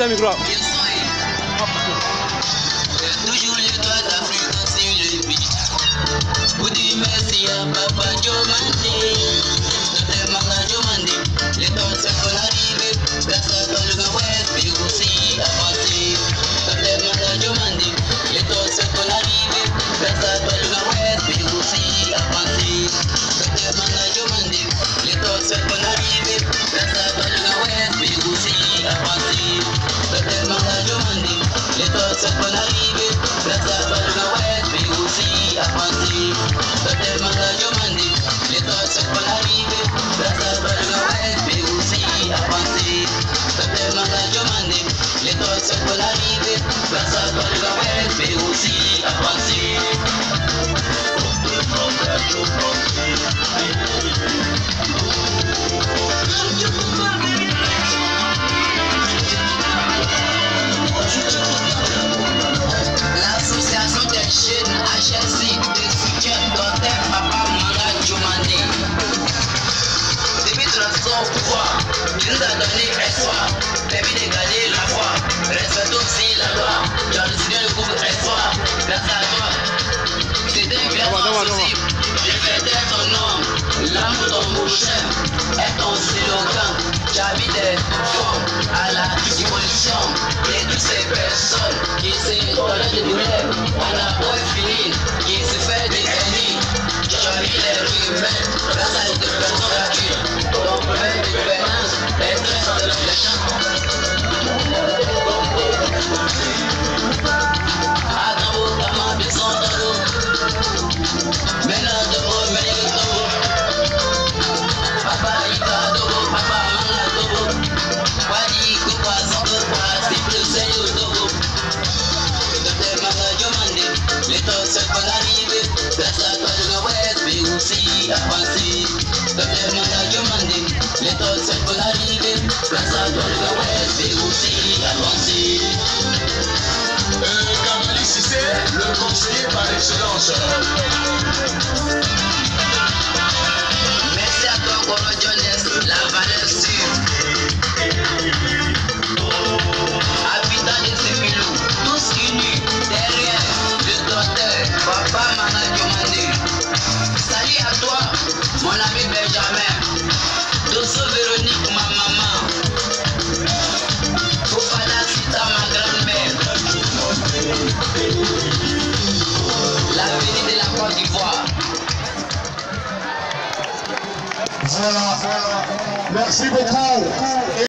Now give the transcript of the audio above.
micro. Toujours les doigts d'Afrique, c'est le but. Vous dites merci à Papa Jomandi. Notre maman Jomandi, les temps se font arriver. Grâce à toi, le Gawès, puis aussi avancé. Notre maman Jomandi, les temps se font arriver. Grâce à toi, le Gawès, puis aussi avancé. Notre maman Jomandi, les temps se font arriver. Grâce à toi, le Gawès, puis aussi avancé. Notre maman Jomandi, les temps se font arriver. Grâce à toi, le Gawès, puis aussi avancé. Notre maman Jomandi, les temps se font arriver. Grâce à toi, le Gawès, puis aussi avancé. Notre maman Jomandi, les temps se font arriver. Grâce à toi, le Gawès, puis aussi avancé. L'association des jeunes HSI de soutien Dr Papa Manga Jomandi. Depuis son pouvoir, il nous a donné espoir, permis de gagner la foi, respecte aussi la loi, tu as décidé le groupe espoir, grâce à toi. C'était une vie impossible, j'ai fait ton nom, l'âme de ton prochain est ton slogan. J'habite des fonds à la disposition de toutes ces personnes qui se donnent de douleur, on a beau fini, qui se fait des ennemis. J'habite les rues humaines, grâce à des personnes gratuites, ton problème de gouvernance est très sans de réflexion. Attends, comment bien sans tabou, maintenant de vous, mais de vous. Papa, il va de vous, papa, maman de vous. Wadi, Kupa, Santo, Triple Seyo de vous. Docteur Manga Jomandi, les temps se font arriver. Grâce à toi, le Gawès, puis aussi avancé. Docteur Manga Jomandi, les temps se font arriver. Grâce à toi, le Gawès, puis aussi avancé. Kamali Cissé, le conseiller par excellence. Merci à toi, Goro Jones, la valeur sûre. Habitants de Sepilou, tous unis derrière le docteur Papa Manga Jomandi. Salut à toi, mon ami Benjamin. Dosso Véronique, ma maman. Fofana Sita, ma grand-mère. L'avenir de la Côte d'Ivoire. Voilà. Merci beaucoup.